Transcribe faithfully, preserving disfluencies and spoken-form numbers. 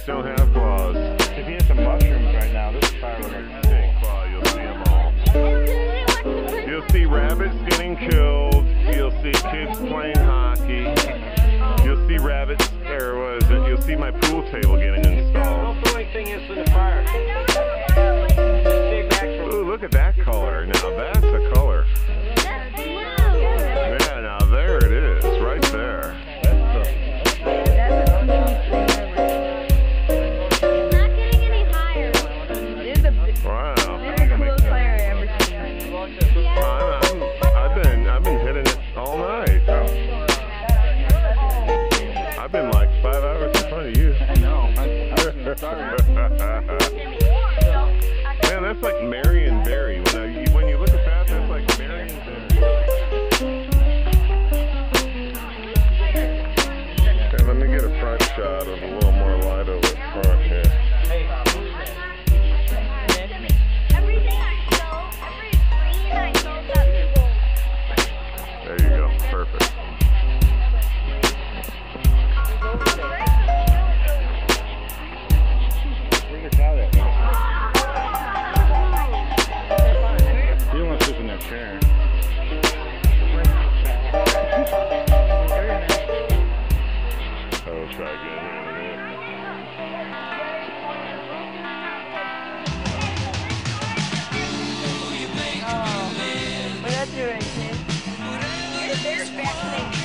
rabbits don't have claws. If you had some mushrooms right now, this fire would look Big claw, you'll see them all. You'll see rabbits getting killed. You'll see kids playing hockey. You'll see rabbits, or what is it? You'll see my pool table getting installed. The only thing is for the fire. Ooh, look at that color. Now that's a color. Yeah, now there it is, right there. Wow. I'm, I've been I've been hitting it all night. I've been like five hours in front of you. I know. I'm sorry. Man, that's like Marion Berry. When I, when you look at that, that's like Marion Berry. Okay, let me get a front shot of a little more light over the front here. There you go. Perfect. Where's your cow at? You don't want to sleep in that chair. I will try again here in a minute. Oh, what are you doing, kid? There's fascinating.